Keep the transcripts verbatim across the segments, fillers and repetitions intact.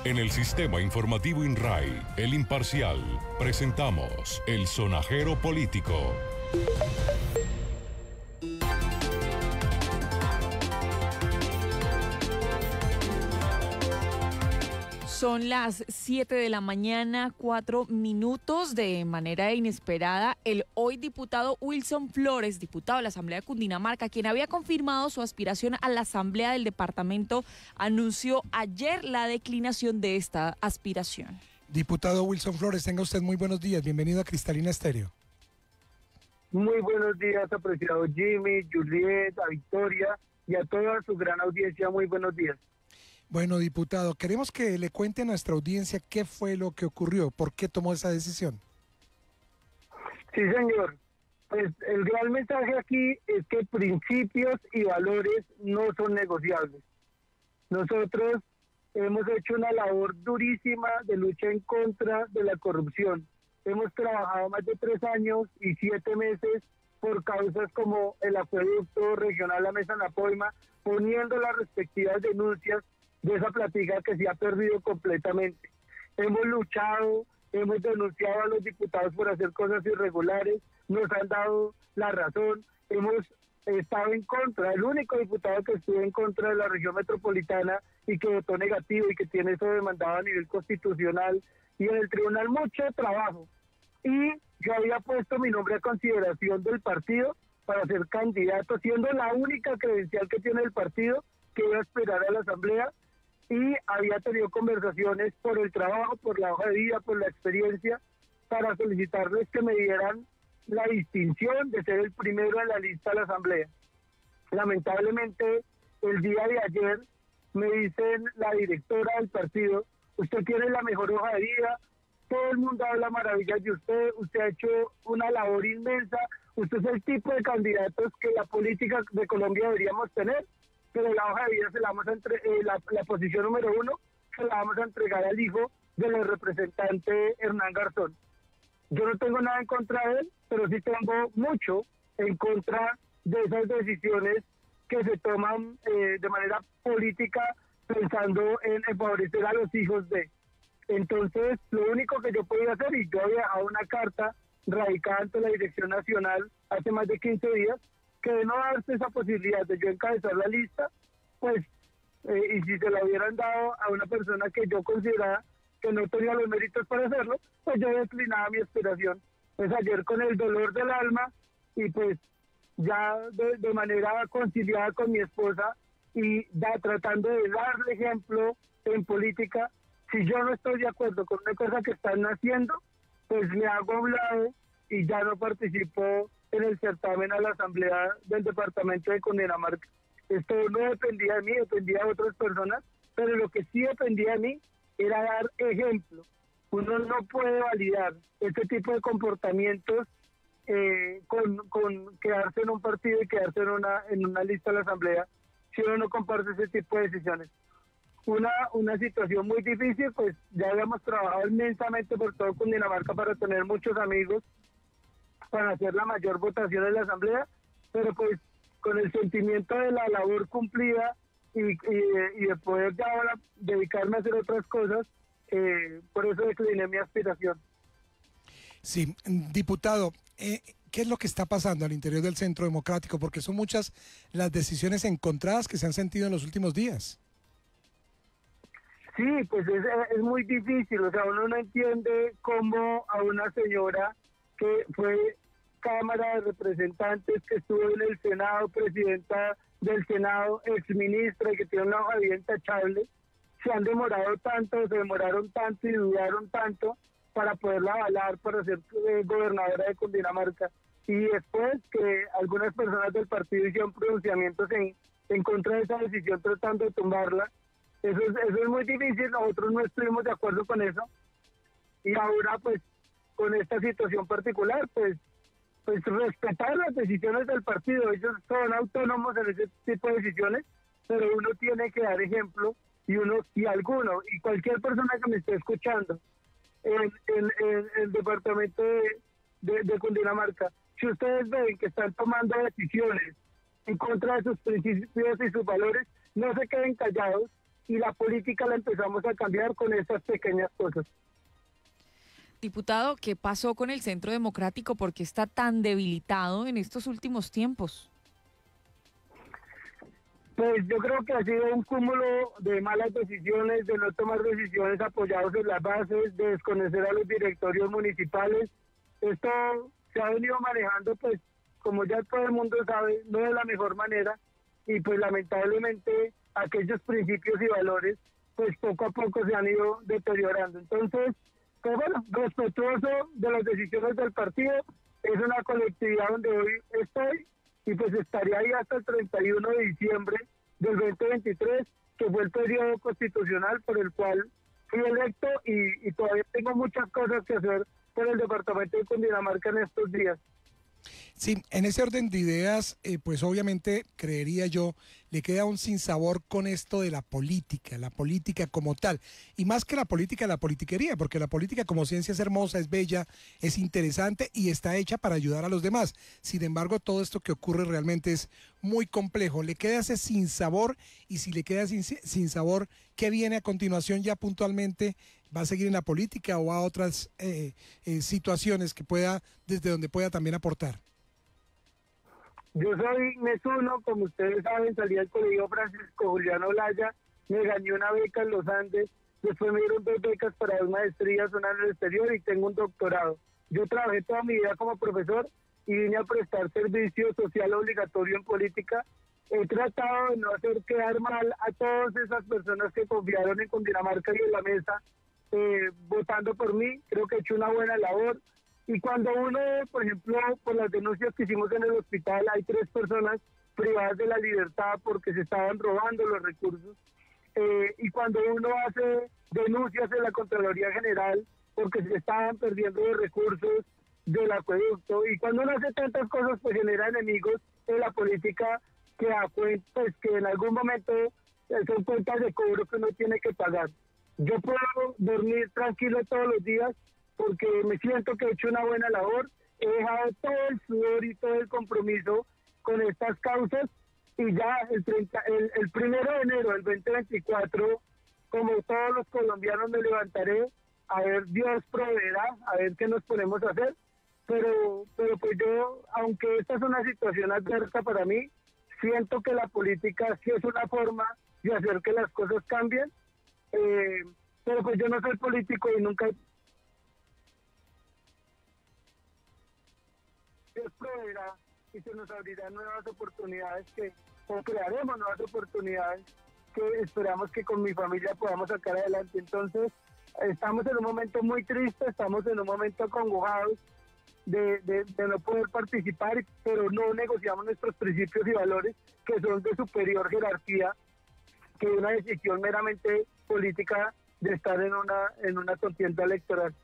En el Sistema Informativo INRAI, El Imparcial, presentamos El Sonajero Político. Son las siete de la mañana, cuatro minutos. De manera inesperada, el hoy diputado Wilson Flores, diputado de la Asamblea de Cundinamarca, quien había confirmado su aspiración a la Asamblea del departamento, anunció ayer la declinación de esta aspiración. Diputado Wilson Flores, tenga usted muy buenos días. Bienvenido a Cristalina Estéreo. Muy buenos días, apreciado Jimmy, Juliet, a Victoria y a toda su gran audiencia. Muy buenos días. Bueno, diputado, queremos que le cuente a nuestra audiencia qué fue lo que ocurrió, por qué tomó esa decisión. Sí, señor. Pues el gran mensaje aquí es que principios y valores no son negociables. Nosotros hemos hecho una labor durísima de lucha en contra de la corrupción. Hemos trabajado más de tres años y siete meses por causas como el acueducto regional La Mesa Napoima, poniendo las respectivas denuncias de esa platica que se ha perdido completamente. Hemos luchado, hemos denunciado a los diputados por hacer cosas irregulares, nos han dado la razón, hemos estado en contra. El único diputado que estuvo en contra de la región metropolitana y que votó negativo y que tiene eso demandado a nivel constitucional, y en el tribunal mucho trabajo. Y yo había puesto mi nombre a consideración del partido para ser candidato, siendo la única credencial que tiene el partido que iba a esperar a la asamblea, y había tenido conversaciones por el trabajo, por la hoja de vida, por la experiencia, para solicitarles que me dieran la distinción de ser el primero en la lista de la asamblea. Lamentablemente, el día de ayer me dicen la directora del partido: usted tiene la mejor hoja de vida, todo el mundo habla maravillas de usted, usted ha hecho una labor inmensa, usted es el tipo de candidatos que la política de Colombia deberíamos tener, pero la hoja de vida se la vamos a entre, eh, la, la posición número uno se la vamos a entregar al hijo del representante Hernán Garzón. Yo no tengo nada en contra de él, pero sí tengo mucho en contra de esas decisiones que se toman eh, de manera política, pensando en, en favorecer a los hijos de. Entonces, lo único que yo podía hacer, y yo había dejado una carta radicada ante la Dirección Nacional hace más de quince días, que de no darse esa posibilidad de yo encabezar la lista, pues, eh, y si se la hubieran dado a una persona que yo consideraba que no tenía los méritos para hacerlo, pues yo declinaba mi aspiración. Pues ayer, con el dolor del alma y pues ya de, de manera conciliada con mi esposa y da, tratando de darle ejemplo en política, si yo no estoy de acuerdo con una cosa que están haciendo, pues me hago a un lado y ya no participo en el certamen a la Asamblea del Departamento de Cundinamarca. Esto no dependía de mí, dependía de otras personas, pero lo que sí dependía de mí era dar ejemplo. Uno no puede validar este tipo de comportamientos eh, con, con quedarse en un partido y quedarse en una, en una lista de la Asamblea si uno no comparte ese tipo de decisiones. Una, una situación muy difícil, pues ya habíamos trabajado inmensamente por todo Cundinamarca para tener muchos amigos, para hacer la mayor votación en la asamblea, pero pues con el sentimiento de la labor cumplida y, y, y de poder ya ahora dedicarme a hacer otras cosas, eh, por eso decliné mi aspiración. Sí, diputado, eh, ¿qué es lo que está pasando al interior del Centro Democrático? Porque son muchas las decisiones encontradas que se han sentido en los últimos días. Sí, pues es, es muy difícil, o sea, uno no entiende cómo a una señora que fue Cámara de Representantes, que estuvo en el Senado, presidenta del Senado, exministra, y que tiene una hoja de vida intachable, se han demorado tanto, se demoraron tanto y dudaron tanto para poderla avalar para ser eh, gobernadora de Cundinamarca. Y después que algunas personas del partido hicieron pronunciamientos en, en contra de esa decisión tratando de tumbarla, eso es, eso es muy difícil, nosotros no estuvimos de acuerdo con eso. Y ahora pues con esta situación particular, pues pues respetar las decisiones del partido, ellos son autónomos en ese tipo de decisiones, pero uno tiene que dar ejemplo, y uno, y alguno, y cualquier persona que me esté escuchando en, en, en el departamento de, de, de Cundinamarca, si ustedes ven que están tomando decisiones en contra de sus principios y sus valores, no se queden callados, y la política la empezamos a cambiar con estas pequeñas cosas. Diputado, ¿qué pasó con el Centro Democrático? ¿Por qué está tan debilitado en estos últimos tiempos? Pues yo creo que ha sido un cúmulo de malas decisiones, de no tomar decisiones apoyados en las bases, de desconocer a los directorios municipales. Esto se ha venido manejando, pues, como ya todo el mundo sabe, no de la mejor manera, y pues lamentablemente aquellos principios y valores, pues poco a poco se han ido deteriorando. Entonces, pues bueno, respetuoso de las decisiones del partido, es una colectividad donde hoy estoy, y pues estaría ahí hasta el treinta y uno de diciembre del veinte veintitrés, que fue el periodo constitucional por el cual fui electo, y, y todavía tengo muchas cosas que hacer por el departamento de Cundinamarca en estos días. Sí, en ese orden de ideas, eh, pues obviamente creería yo, le queda un sinsabor con esto de la política, la política como tal, y más que la política, la politiquería, porque la política como ciencia es hermosa, es bella, es interesante y está hecha para ayudar a los demás. Sin embargo, todo esto que ocurre realmente es muy complejo. Le queda ese sinsabor, y si le queda sin, sinsabor, ¿qué viene a continuación ya puntualmente? ¿Va a seguir en la política o a otras eh, eh, situaciones que pueda, desde donde pueda también aportar? Yo soy mesuno, como ustedes saben, salí del Colegio Francisco Julián Olaya, me gané una beca en los Andes, después me dieron dos becas para dos maestrías, una en el exterior, y tengo un doctorado. Yo trabajé toda mi vida como profesor y vine a prestar servicio social obligatorio en política. He tratado de no hacer quedar mal a todas esas personas que confiaron en Cundinamarca y en la mesa, eh, votando por mí. Creo que he hecho una buena labor. Y cuando uno, por ejemplo, por las denuncias que hicimos en el hospital, hay tres personas privadas de la libertad porque se estaban robando los recursos. Eh, y cuando uno hace denuncias en la Contraloría General porque se estaban perdiendo los recursos del acueducto, y cuando uno hace tantas cosas, pues genera enemigos en la política que a cuenta, pues, que en algún momento son cuentas de cobro que uno tiene que pagar. Yo puedo dormir tranquilo todos los días porque me siento que he hecho una buena labor, he dejado todo el sudor y todo el compromiso con estas causas, y ya el, treinta, el, el primero de enero del veinte veinticuatro, como todos los colombianos, me levantaré a ver, Dios proveerá, a ver qué nos ponemos a hacer, pero, pero pues yo, aunque esta es una situación adversa para mí, siento que la política sí es una forma de hacer que las cosas cambien, eh, pero pues yo no soy político y nunca... Dios proveerá y se nos abrirán nuevas oportunidades, que o crearemos nuevas oportunidades que esperamos que con mi familia podamos sacar adelante. Entonces, estamos en un momento muy triste, estamos en un momento acongojados de, de, de no poder participar, pero no negociamos nuestros principios y valores, que son de superior jerarquía que una decisión meramente política de estar en una, en una contienda electoral.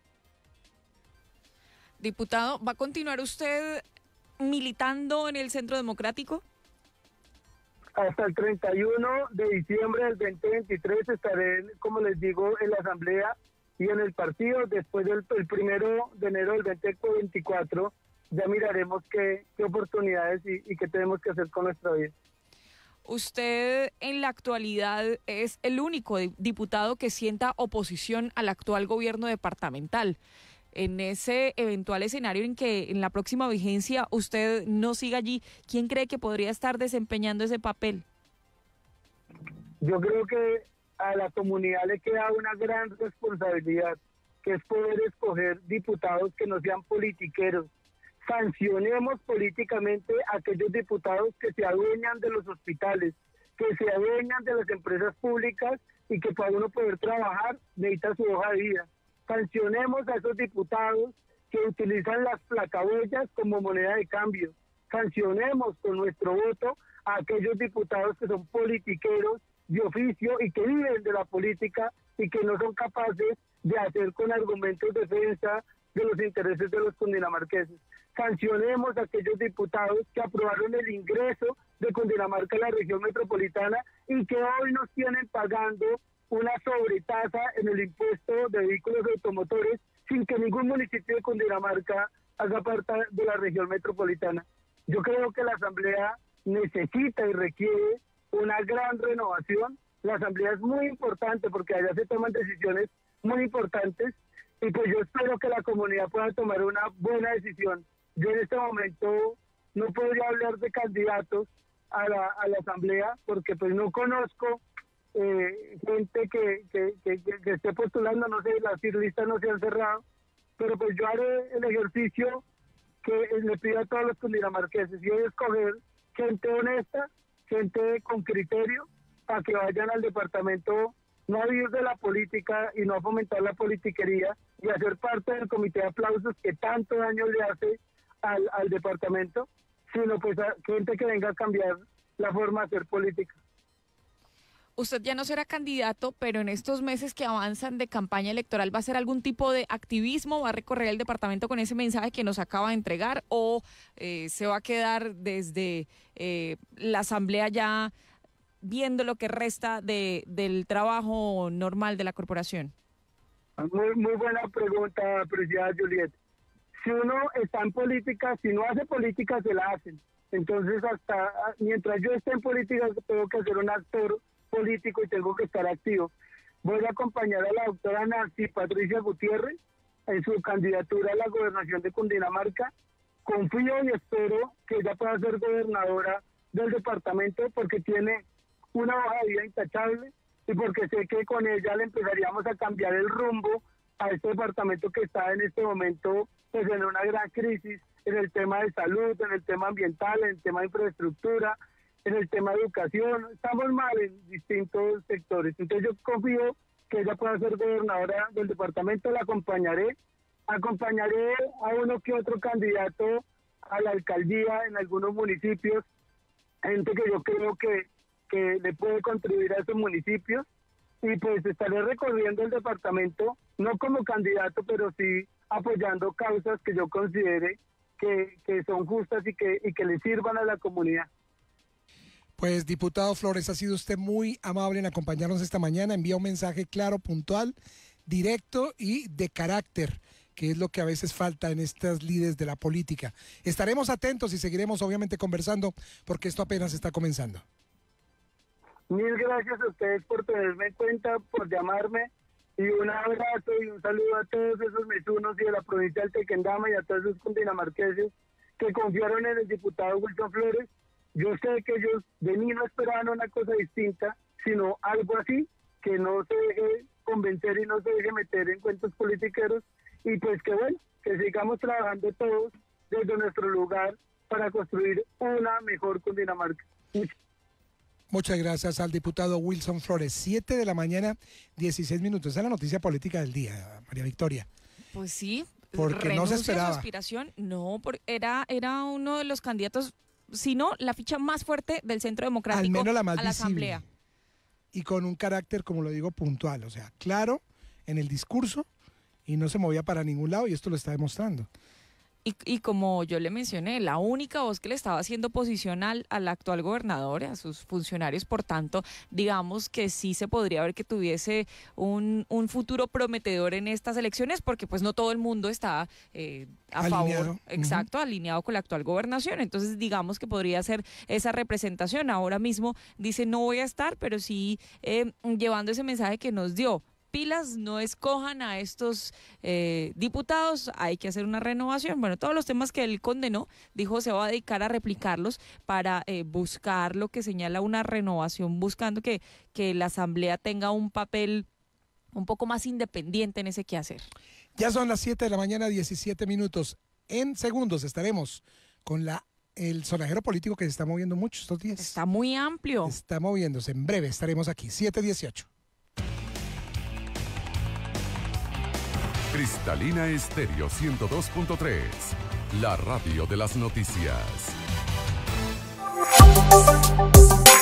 Diputado, ¿va a continuar usted militando en el Centro Democrático? Hasta el treinta y uno de diciembre del veinte veintitrés estaré, como les digo, en la asamblea y en el partido. Después del el primero de enero del veinte veinticuatro ya miraremos qué, qué oportunidades y, y qué tenemos que hacer con nuestra vida. Usted en la actualidad es el único diputado que sienta oposición al actual gobierno departamental. En ese eventual escenario en que en la próxima vigencia usted no siga allí, ¿quién cree que podría estar desempeñando ese papel? Yo creo que a la comunidad le queda una gran responsabilidad, que es poder escoger diputados que no sean politiqueros. Sancionemos políticamente a aquellos diputados que se adueñan de los hospitales, que se adueñan de las empresas públicas, y que para uno poder trabajar necesita su hoja de vida. Sancionemos a esos diputados que utilizan las placahuellas como moneda de cambio. Sancionemos con nuestro voto a aquellos diputados que son politiqueros de oficio y que viven de la política y que no son capaces de hacer con argumentos defensa de los intereses de los cundinamarqueses. Sancionemos a aquellos diputados que aprobaron el ingreso de Cundinamarca a la región metropolitana y que hoy nos tienen pagando una sobretasa en el impuesto de vehículos automotores sin que ningún municipio de Cundinamarca haga parte de la región metropolitana. Yo creo que la Asamblea necesita y requiere una gran renovación, La asamblea es muy importante porque allá se toman decisiones muy importantes y pues yo espero que la comunidad pueda tomar una buena decisión. Yo en este momento no podría hablar de candidatos a la, a la asamblea porque pues no conozco eh, gente que, que, que, que esté postulando, no sé, las listas no se han cerrado, pero pues yo haré el ejercicio que le pido a todos los cundinamarqueses y es escoger gente honesta, gente con criterio, para que vayan al departamento, no a vivir de la política y no a fomentar la politiquería y a ser parte del comité de aplausos que tanto daño le hace al, al departamento, sino pues a gente que venga a cambiar la forma de hacer política. Usted ya no será candidato, pero en estos meses que avanzan de campaña electoral, ¿va a hacer algún tipo de activismo? ¿Va a recorrer el departamento con ese mensaje que nos acaba de entregar? ¿O eh, se va a quedar desde eh, la asamblea ya viendo lo que resta de, del trabajo normal de la corporación? Muy, muy buena pregunta, apreciada Juliet. Si uno está en política, si no hace política, se la hacen. Entonces, hasta mientras yo esté en política, tengo que ser un actor político y tengo que estar activo. Voy a acompañar a la doctora Nancy Patricia Gutiérrez en su candidatura a la gobernación de Cundinamarca. Confío y espero que ella pueda ser gobernadora del departamento porque tiene una hoja de vida intachable y porque sé que con ella le empezaríamos a cambiar el rumbo a este departamento que está en este momento pues en una gran crisis en el tema de salud, en el tema ambiental, en el tema de infraestructura, en el tema de educación. Estamos mal en distintos sectores. Entonces yo confío que ella pueda ser gobernadora del departamento, la acompañaré, acompañaré a uno que otro candidato a la alcaldía en algunos municipios, gente que yo creo que, que le puede contribuir a esos municipios, y pues estaré recorriendo el departamento, no como candidato, pero sí apoyando causas que yo considere que, que son justas y que, y que le sirvan a la comunidad. Pues, diputado Flores, ha sido usted muy amable en acompañarnos esta mañana. Envía un mensaje claro, puntual, directo y de carácter, que es lo que a veces falta en estas lides de la política. Estaremos atentos y seguiremos obviamente conversando porque esto apenas está comenzando. Mil gracias a ustedes por tenerme en cuenta, por llamarme, y un abrazo y un saludo a todos esos mesunos y de la provincia del Tequendama y a todos esos cundinamarqueses que confiaron en el diputado Wilson Flores. Yo sé que ellos de mí no esperaban una cosa distinta, sino algo así, que no se deje convencer y no se deje meter en cuentos politiqueros, y pues que bueno, que sigamos trabajando todos desde nuestro lugar para construir una mejor Cundinamarca. Muchas Muchas gracias al diputado Wilson Flores. siete de la mañana, dieciséis minutos. Esa es la noticia política del día, María Victoria. Pues sí. Porque no se esperaba. A su aspiración, no, porque era, era uno de los candidatos, si no, la ficha más fuerte del Centro Democrático. Al menos la más a la visible. Asamblea. Y con un carácter, como lo digo, puntual. O sea, claro en el discurso y no se movía para ningún lado, y esto lo está demostrando. Y, y como yo le mencioné, la única voz que le estaba haciendo oposición al, al actual gobernador, a sus funcionarios, por tanto, digamos que sí se podría ver que tuviese un, un futuro prometedor en estas elecciones, porque pues no todo el mundo está eh, a alineado. favor, exacto, uh-huh. alineado con la actual gobernación. Entonces, digamos que podría ser esa representación. Ahora mismo dice no voy a estar, pero sí eh, llevando ese mensaje que nos dio. Pilas, no escojan a estos eh, diputados, hay que hacer una renovación. Bueno, todos los temas que él condenó, dijo se va a dedicar a replicarlos para eh, buscar lo que señala una renovación, buscando que, que la Asamblea tenga un papel un poco más independiente en ese quehacer. Ya son las siete de la mañana, diecisiete minutos. En segundos estaremos con la el sonajero político que se está moviendo mucho estos días. Está muy amplio. Está moviéndose. En breve estaremos aquí, siete dieciocho. Cristalina Estéreo ciento dos punto tres, la radio de las noticias.